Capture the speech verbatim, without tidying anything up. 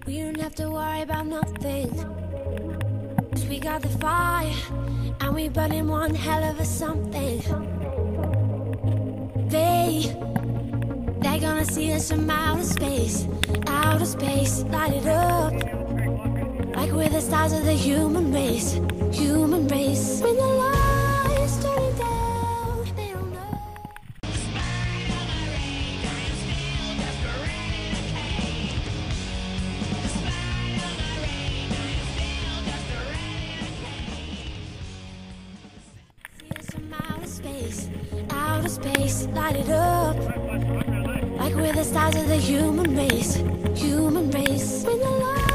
We don't have to worry about nothing, 'cause we got the fire, and we burning one hell of a something. They, they're gonna see us from outer space, outer space, light it up, like we're the stars of the human race, human race. When the lights turning down, they don't know. Space, outer space, light it up, like we're the stars of the human race, human race. When the light